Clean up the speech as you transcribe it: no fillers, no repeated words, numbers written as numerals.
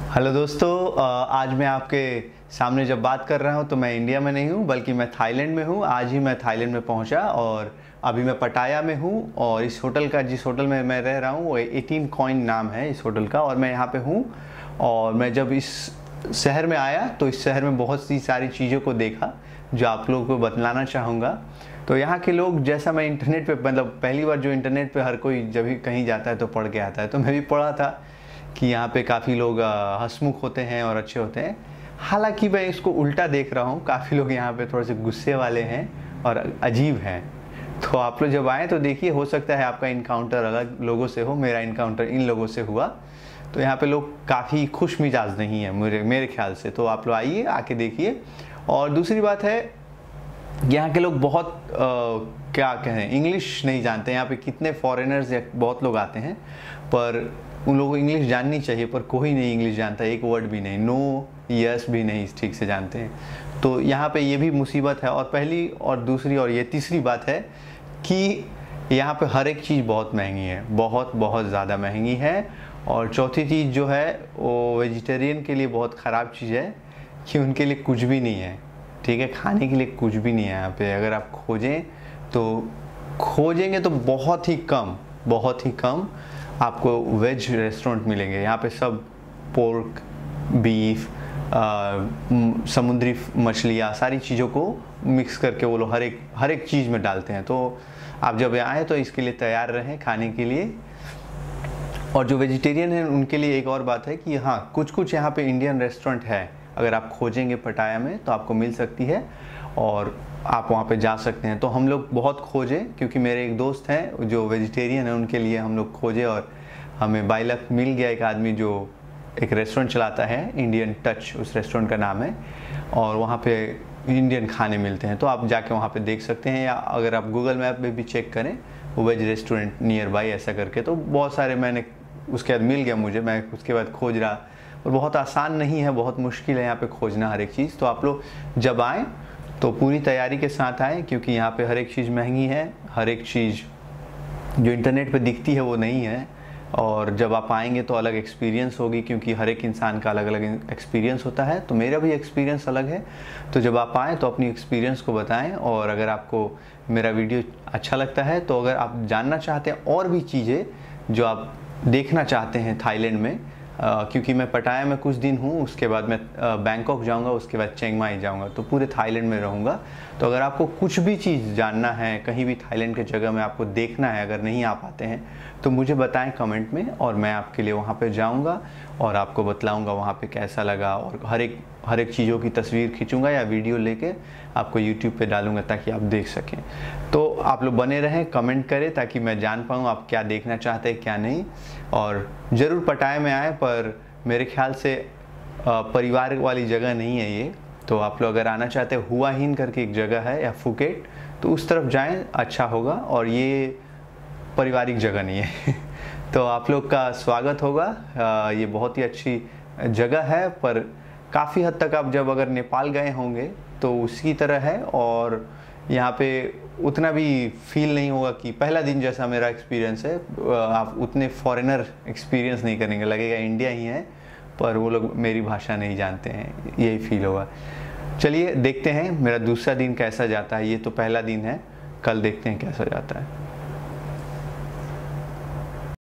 Hello दोस्तों, आज मैं आपके सामने जब बात कर रहा हूं तो मैं इंडिया में नहीं हूं बल्कि मैं थाईलैंड में हूं। आज ही मैं थाईलैंड में पहुंचा और अभी मैं पटाया में हूं। और इस होटल का, जिस होटल में मैं रह रहा हूं, वो 18 कॉइन नाम है इस होटल का। और मैं यहां पे हूं और मैं जब इस शहर में आया तो इस शहर में बहुत सी सारी चीज़ों को देखा जो आप लोगों को बतलाना चाहूँगा। तो यहाँ के लोग, जैसा मैं इंटरनेट पे, मतलब पहली बार जो इंटरनेट पे हर कोई जब भी कहीं जाता है तो पढ़ के आता है, तो मैं भी पढ़ा था कि यहाँ पे काफ़ी लोग हंसमुख होते हैं और अच्छे होते हैं। हालांकि मैं इसको उल्टा देख रहा हूँ, काफ़ी लोग यहाँ पे थोड़े से गुस्से वाले हैं और अजीब हैं। तो आप लोग जब आएँ तो देखिए, हो सकता है आपका इनकाउंटर अलग लोगों से हो, मेरा इनकाउंटर इन लोगों से हुआ। तो यहाँ पे लोग काफ़ी खुश मिजाज नहीं है मेरे ख्याल से। तो आप लोग आइए, आके देखिए। और दूसरी बात है, यहाँ के लोग बहुत क्या कहें, इंग्लिश नहीं जानते। यहाँ पे कितने फॉरेनर्स या बहुत लोग आते हैं, पर उन लोगों को इंग्लिश जाननी चाहिए, पर कोई नहीं इंग्लिश जानता, एक वर्ड भी नहीं, नो यस भी नहीं ठीक से जानते हैं। तो यहाँ पे ये भी मुसीबत है। और पहली और दूसरी और ये तीसरी बात है कि यहाँ पे हर एक चीज़ बहुत महंगी है, बहुत बहुत ज़्यादा महंगी है। और चौथी चीज़ जो है वो वेजिटेरियन के लिए बहुत ख़राब चीज़ है कि उनके लिए कुछ भी नहीं है, ठीक है, खाने के लिए कुछ भी नहीं है यहाँ पे। अगर आप खोजेंगे तो बहुत ही कम आपको वेज रेस्टोरेंट मिलेंगे। यहाँ पे सब पोर्क, बीफ, समुद्री मछलियाँ, सारी चीज़ों को मिक्स करके वो लोग हर एक चीज़ में डालते हैं। तो आप जब आए तो इसके लिए तैयार रहें खाने के लिए। और जो वेजिटेरियन हैं उनके लिए एक और बात है कि हाँ, कुछ यहाँ पे इंडियन रेस्टोरेंट है। अगर आप खोजेंगे पटाया में तो आपको मिल सकती है और आप वहाँ पे जा सकते हैं। तो हम लोग बहुत खोजे, क्योंकि मेरे एक दोस्त हैं जो वेजिटेरियन है, उनके लिए हम लोग खोजे और हमें बाय लक मिल गया एक आदमी जो एक रेस्टोरेंट चलाता है, इंडियन टच उस रेस्टोरेंट का नाम है। और वहाँ पे इंडियन खाने मिलते हैं, तो आप जाके वहाँ पे देख सकते हैं। या अगर आप गूगल मैप में भी चेक करें वेज रेस्टोरेंट नियर बाई ऐसा करके, तो बहुत सारे मैंने उसके बाद मिल गया मुझे। मैं उसके बाद खोज रहा, और बहुत आसान नहीं है, बहुत मुश्किल है यहाँ पे खोजना हर एक चीज़। तो आप लोग जब आएँ तो पूरी तैयारी के साथ आएँ, क्योंकि यहाँ पे हर एक चीज़ महंगी है। हर एक चीज़ जो इंटरनेट पे दिखती है वो नहीं है। और जब आप आएंगे तो अलग एक्सपीरियंस होगी, क्योंकि हर एक इंसान का अलग अलग एक्सपीरियंस होता है। तो मेरा भी एक्सपीरियंस अलग है। तो जब आप आएँ तो अपनी एक्सपीरियंस को बताएं। और अगर आपको मेरा वीडियो अच्छा लगता है, तो अगर आप जानना चाहते हैं और भी चीज़ें जो आप देखना चाहते हैं थाईलैंड में, क्योंकि मैं पटाया में कुछ दिन हूँ, उसके बाद मैं बैंकॉक जाऊँगा, उसके बाद चिंग माई जाऊँगा, तो पूरे थाईलैंड में रहूँगा। तो अगर आपको कुछ भी चीज़ जानना है, कहीं भी थाईलैंड के जगह में आपको देखना है, अगर नहीं आ पाते हैं तो मुझे बताएं कमेंट में, और मैं आपके लिए वहाँ पे जाऊँगा और आपको बतलाऊँगा वहाँ पे कैसा लगा। और हर एक चीज़ों की तस्वीर खींचूँगा या वीडियो लेके आपको यूट्यूब पे डालूँगा ताकि आप देख सकें। तो आप लोग बने रहें, कमेंट करें ताकि मैं जान पाऊँ आप क्या देखना चाहते हैं क्या नहीं। और ज़रूर पटाया में आए, पर मेरे ख्याल से परिवार वाली जगह नहीं है ये। तो आप लोग अगर आना चाहते हैं, हुआ हिन करके एक जगह है, या फुकेट, तो उस तरफ जाएं, अच्छा होगा। और ये पारिवारिक जगह नहीं है तो आप लोग का स्वागत होगा। ये बहुत ही अच्छी जगह है, पर काफ़ी हद तक आप जब अगर नेपाल गए होंगे तो उसी तरह है। और यहाँ पे उतना भी फील नहीं होगा कि पहला दिन जैसा मेरा एक्सपीरियंस है, आप उतने फॉरेनर एक्सपीरियंस नहीं करेंगे, लगेगा इंडिया ही है, पर वो लोग मेरी भाषा नहीं जानते हैं, यही फील होगा। चलिए देखते हैं मेरा दूसरा दिन कैसा जाता है। ये तो पहला दिन है, कल देखते हैं कैसा जाता है।